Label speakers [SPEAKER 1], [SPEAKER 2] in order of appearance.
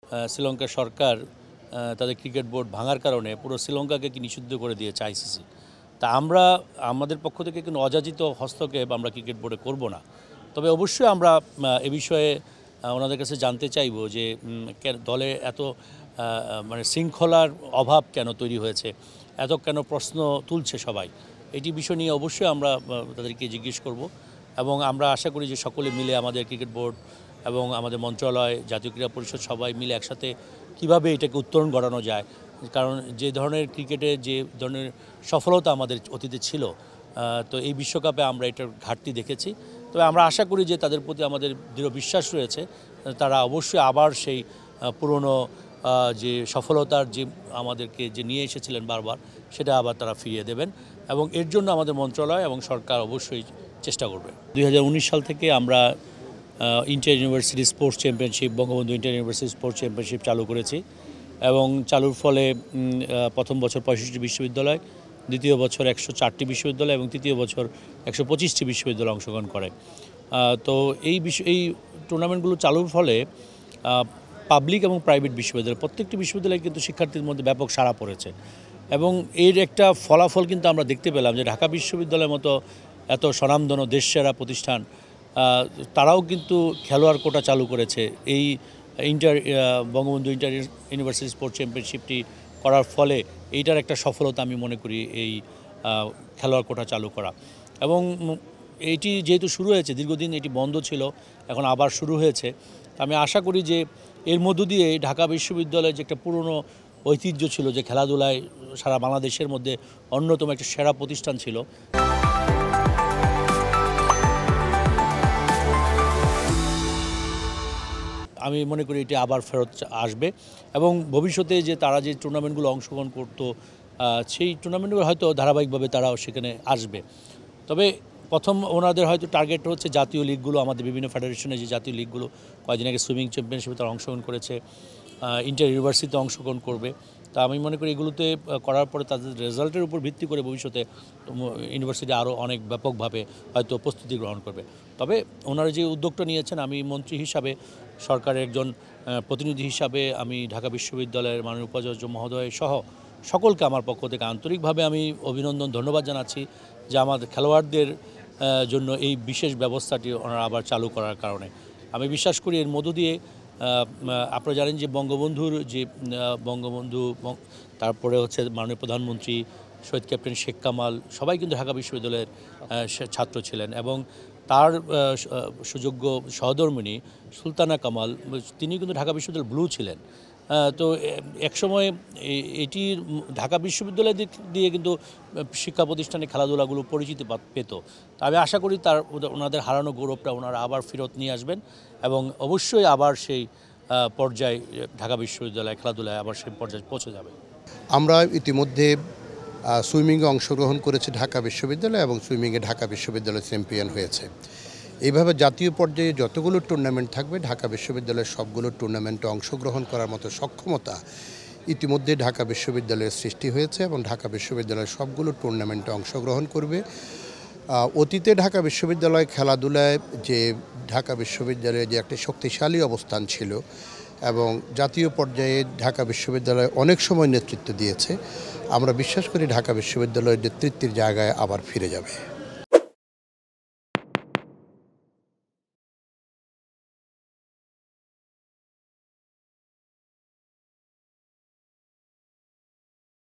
[SPEAKER 1] শ্রীলঙ্কা সরকার তাদের cricket board ভাঙার কারণে পুরো শ্রীলঙ্কাকে কি নিষিদ্ধ করে দিয়েছে আইসিসি। তা আমরা আমাদের পক্ষ থেকে কোনো অযাচিত হস্তক্ষেপ আমরা ক্রিকেট বোর্ডে করব না। তবে অবশ্যই আমরা এ বিষয়ে ওনাদের কাছে জানতে চাইব যে দলে এত মানে শৃঙ্খলার অভাব কেন তৈরি হয়েছে, এত কেন প্রশ্ন তুলছে সবাই। এটি বিষয় নিয়ে অবশ্যই আমরা তাদেরকে জিজ্ঞেস করব এবং আমরা আশা করি যে সকলে মিলে আমাদের ক্রিকেট বোর্ড এবং আমাদের মন্ত্রণালয়, জাতীয় ক্রীড়া পরিষদ সবাই মিলে একসাথে কীভাবে এটাকে উত্তরণ ঘটানো যায়। কারণ যে ধরনের ক্রিকেটে যে ধরনের সফলতা আমাদের অতীতে ছিল, তো এই বিশ্বকাপে আমরা এটার ঘাটতি দেখেছি। তবে আমরা আশা করি যে তাদের প্রতি আমাদের দৃঢ় বিশ্বাস রয়েছে, তারা অবশ্যই আবার সেই পুরনো যে সফলতার যে আমাদেরকে যে নিয়ে এসেছিলেন বারবার, সেটা আবার তারা ফিরিয়ে দেবেন এবং এর জন্য আমাদের মন্ত্রণালয় এবং সরকার অবশ্যই চেষ্টা করবে। 2019 সাল থেকে আমরা inter university sports championship, Bangabandhu inter university sports championship চালু করেছি এবং চালুর ফলে প্রথম বছর 65টি বিশ্ববিদ্যালয়, দ্বিতীয় বছর 104টি বিশ্ববিদ্যালয় এবং তৃতীয় বছর 125টি বিশ্ববিদ্যালয় অংশগ্রহণ করে। তো এই টুর্নামেন্টগুলো চালুর ফলে পাবলিক এবং প্রাইভেট বিশ্ববিদ্যালয় প্রত্যেকটি বিশ্ববিদ্যালয়ে কিন্তু শিক্ষার্থীদের মধ্যে ব্যাপক সাড়া পড়েছে এবং এর একটা ফলাফল কিন্তু আমরা দেখতে পেলাম যে ঢাকা বিশ্ববিদ্যালয়ের মতো এত স্বনামধন্য দেশসেরা প্রতিষ্ঠান তারাও কিন্তু খেলোয়াড় কোটা চালু করেছে। এই বঙ্গবন্ধু ইন্টার ইউনিভার্সিটি স্পোর্টস চ্যাম্পিয়নশিপটি করার ফলে এইটার একটা সফলতা আমি মনে করি এই খেলোয়াড় কোটা চালু করা। এবং এইটি যেহেতু শুরু হয়েছে, দীর্ঘদিন এটি বন্ধ ছিল, এখন আবার শুরু হয়েছে। আমি আশা করি যে এর মধ্য দিয়ে ঢাকা বিশ্ববিদ্যালয়ের যে একটা পুরনো ঐতিহ্য ছিল, যে খেলাধুলায় সারা বাংলাদেশের মধ্যে অন্যতম একটা সেরা প্রতিষ্ঠান ছিল, আমি মনে করি এটি আবার ফেরত আসবে এবং ভবিষ্যতে যে তারা যে টুর্নামেন্টগুলো অংশগ্রহণ করতো সেই টুর্নামেন্টগুলো হয়তো ধারাবাহিকভাবে তারাও সেখানে আসবে। তবে প্রথম ওনাদের হয়তো টার্গেট হচ্ছে জাতীয় লিগগুলো, আমাদের বিভিন্ন ফেডারেশনের যে জাতীয় লিগগুলো, কয়েকদিন আগে সুইমিং চ্যাম্পিয়নশিপে তারা অংশগ্রহণ করেছে, ইন্টার ইউনিভার্সিটিতে অংশগ্রহণ করবে। তা আমি মনে করি এগুলোতে করার পরে তাদের রেজাল্টের উপর ভিত্তি করে ভবিষ্যতে ইউনিভার্সিটি আরও অনেক ব্যাপকভাবে হয়তো প্রস্তুতি গ্রহণ করবে। তবে ওনারা যে উদ্যোগটা নিয়েছেন, আমি মন্ত্রী হিসাবে, সরকারের একজন প্রতিনিধি হিসাবে আমি ঢাকা বিশ্ববিদ্যালয়ের মাননীয় উপাচার্য মহোদয় সহ সকলকে আমার পক্ষ থেকে আন্তরিকভাবে আমি অভিনন্দন, ধন্যবাদ জানাচ্ছি যে আমাদের খেলোয়াড়দের জন্য এই বিশেষ ব্যবস্থাটি ওনারা আবার চালু করার কারণে। আমি বিশ্বাস করি এর মধ্য দিয়ে আপনারা জানেন যে বঙ্গবন্ধু, তারপরে হচ্ছে মাননীয় প্রধানমন্ত্রী, শহীদ ক্যাপ্টেন শেখ কামাল সবাই কিন্তু ঢাকা বিশ্ববিদ্যালয়ের ছাত্র ছিলেন এবং তার সুযোগ্য সহধর্মিণী সুলতানা কামাল, তিনি কিন্তু ঢাকা বিশ্ববিদ্যালয় ব্লু ছিলেন। তো একসময় এটির ঢাকা বিশ্ববিদ্যালয় দিয়ে কিন্তু শিক্ষা প্রতিষ্ঠানে খেলাধুলাগুলো পরিচিতি পেত। আমি আশা করি ওনাদের হারানো গৌরবটা ওনারা আবার ফেরত নিয়ে আসবেন এবং অবশ্যই আবার সেই পর্যায়ে ঢাকা বিশ্ববিদ্যালয় খেলাধুলায় আবার সেই পর্যায়ে পৌঁছে যাবে।
[SPEAKER 2] আমরা ইতিমধ্যে সুইমিংয়ে অংশগ্রহণ করেছি ঢাকা বিশ্ববিদ্যালয় এবং সুইমিংয়ে ঢাকা বিশ্ববিদ্যালয় চ্যাম্পিয়ন হয়েছে। এইভাবে জাতীয় পর্যায়ে যতগুলো টুর্নামেন্ট থাকবে ঢাকা বিশ্ববিদ্যালয়ের সবগুলো টুর্নামেন্টে অংশগ্রহণ করার মতো সক্ষমতা ইতিমধ্যে ঢাকা বিশ্ববিদ্যালয়ের সৃষ্টি হয়েছে এবং ঢাকা বিশ্ববিদ্যালয়ের সবগুলো টুর্নামেন্টে অংশগ্রহণ করবে। অতীতে ঢাকা বিশ্ববিদ্যালয় খেলাধুলায় যে ঢাকা বিশ্ববিদ্যালয়ে যে একটি শক্তিশালী অবস্থান ছিল এবং জাতীয় পর্যায়ে ঢাকা বিশ্ববিদ্যালয় অনেক সময় নেতৃত্ব দিয়েছে, আমরা বিশ্বাস করি ঢাকা বিশ্ববিদ্যালয়ের নেতৃত্বের জায়গায় আবার ফিরে যাবে।